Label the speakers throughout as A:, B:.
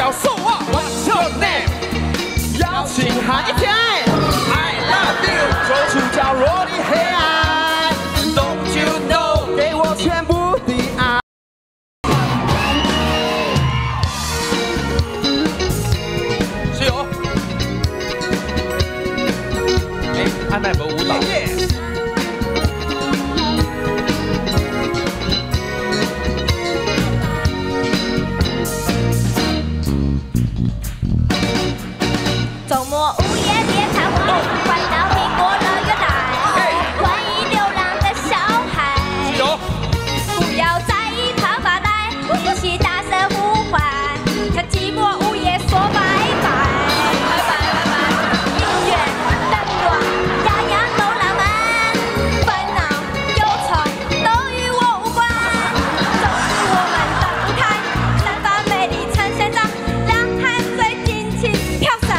A: 告诉我 What's your name？ 邀请喊一天 I love you， 走出角落的黑暗 ，Don't you know？ 给我全部的爱。是有。哎，安奈博舞蹈。
B: 周末午夜别太晚，快到苹果乐园来，欢迎流浪的小孩。不要在一旁发呆，一起大声呼唤，向寂寞午夜说拜拜。拜拜拜拜。音乐、灯光，样样都浪漫，烦恼、忧愁都与我无关。走进我们的舞台，散发美丽呈现着，让汗水尽情飘散。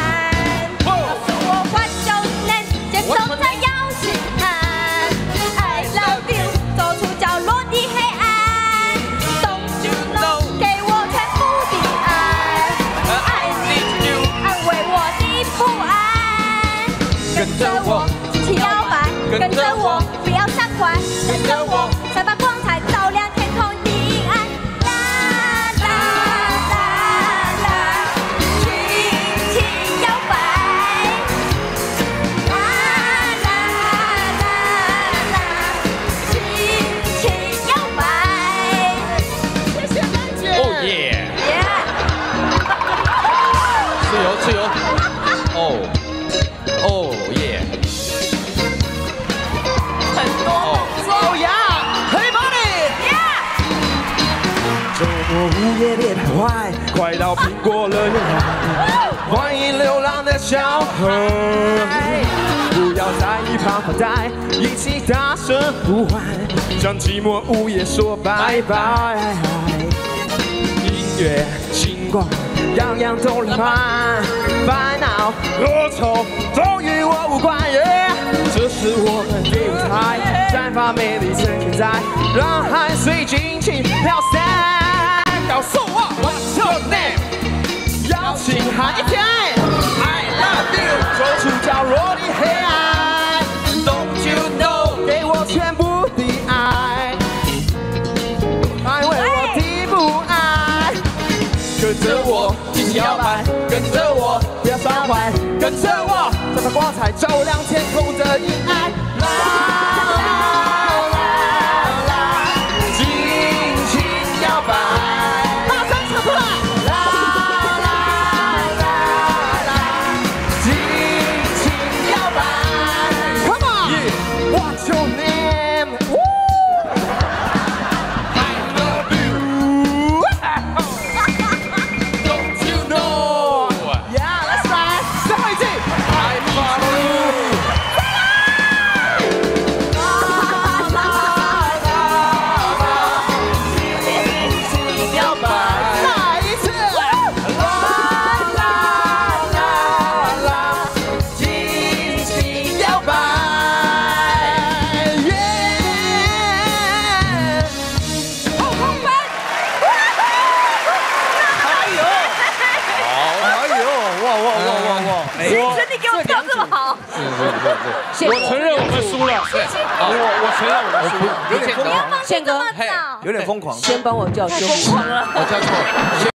B: 走在邀请函 ，I love you， 走出角落的黑暗 ，Don't you know， 给我全部的爱 ，I need you， 安慰我的不安。跟着我，尽情摇摆，跟着我，不要伤怀，跟着我，散发光彩，照亮天空的阴暗。啦啦啦啦，尽情摇摆。
A: 自由，哦耶，很多哦呀 ，Everybody， 周末午夜别太坏，快到苹果乐园来，欢迎流浪的小孩，不要在一旁发呆，一起大声呼唤，向寂寞午夜说拜拜。音乐，星光。 样样都浪漫，烦恼、忧愁都与我无关。这是我们的舞台，散发美丽呈现在，让汗水尽情飘散。告诉我 What's your name？ 邀请喊一天 I love you， 走出角落的黑暗 ，Don't you know？ 给我全部的爱，安慰我的不安，跟着我。 摇摆，跟着我，不要伤怀，跟着我，散发光彩，照亮天空的阴暗。啦啦啦，尽情摇摆，大声唱出来。啦啦啦啦，尽情摇摆。Come on， What's your name？
B: 你给我跳这么好，
C: 是，我承认我们输了，我承认我们输了，
B: 有点疯狂，宪哥，
D: 有点疯狂，
E: 先帮我叫救护车，
D: 我叫错了。